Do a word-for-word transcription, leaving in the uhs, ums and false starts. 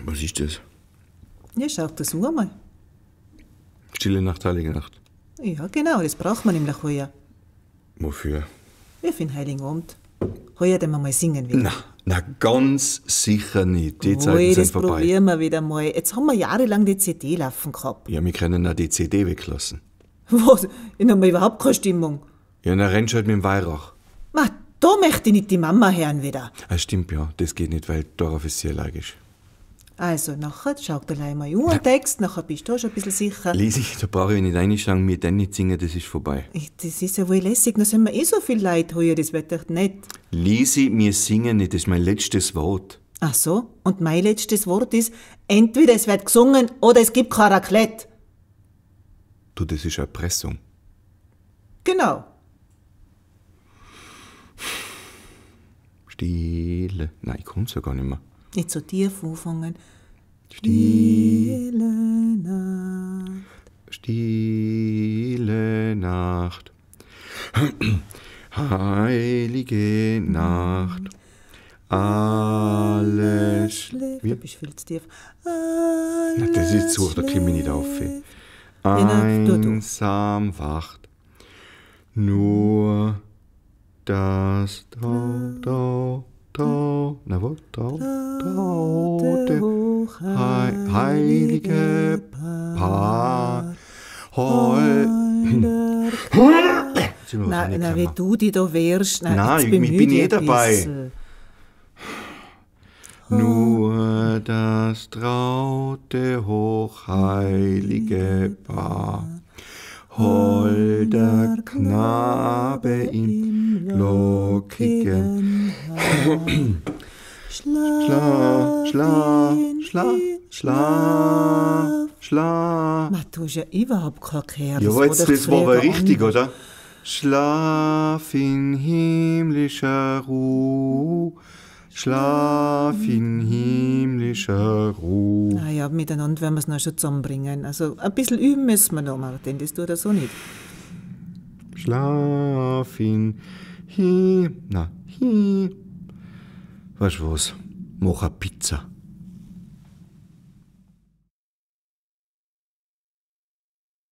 Was ist das? Ja, schau das einmal. Stille Nacht, Heilige Nacht. Ja, genau, das braucht man nämlich heuer. Wofür? Ja, für den Heiligen Abend. Heuer den wir mal singen wieder. Na, na, ganz sicher nicht. Die Ui, Zeiten sind das vorbei. probieren wir wieder mal. Jetzt haben wir jahrelang die C D laufen gehabt. Ja, wir können auch die C D weglassen. Was? Ich habe überhaupt keine Stimmung. Ja, dann rennst du halt mit dem Weihrauch. Ma, da möchte ich nicht die Mama hören wieder. Ah, stimmt, ja. Das geht nicht, weil darauf ist sie allergisch. Also, nachher schau dir gleich mal an den Text, nachher bist du auch schon ein bisschen sicher. Lisi, da brauche ich nicht reinschauen, mir dann nicht singen, das ist vorbei. Ich, das ist ja wohl lässig, da sind wir eh so viel Leute heuer, das wird doch nett. Lisi, wir singen nicht, das ist mein letztes Wort. Ach so, und mein letztes Wort ist, entweder es wird gesungen oder es gibt kein Raclette. Du, das ist Erpressung. Genau. Stille. Nein, ich kann's ja gar nicht mehr. Nicht so tief anfangen. Stille, Stille Nacht. Stille Nacht. Heilige Nacht. Alles Schläft. Wie? Du bist viel zu tief. Na, das ist zu hoch, da krieg ich nicht auf. Genau, du, du. Einsam wacht nur das Trau, Trau, Trau, na wo, Trau, traute, hei, heilige Paar, heu. Nein, na, wie du dich da wehrst. Nein, Nein, jetzt ich bemühe bin dich eh ein dabei. bisschen. Nur das traute, hochheilige Paar, holder Knabe im lockigen Schlaf, Schlaf, Schlaf, Schlaf, Schlaf. Ma, du hast ja überhaupt kein Gehör. Ja, war jetzt, doch das war aber früher richtig, anders. oder? Schlaf in himmlischer Ruhe, Schlaf in himmlischer Ruhe. Na ja, miteinander werden wir es noch schon zusammenbringen. Also ein bisschen üben müssen wir noch, Martin, das tut er so nicht. Schlaf in hi, na, hi. Weißt du was? Mach eine Pizza.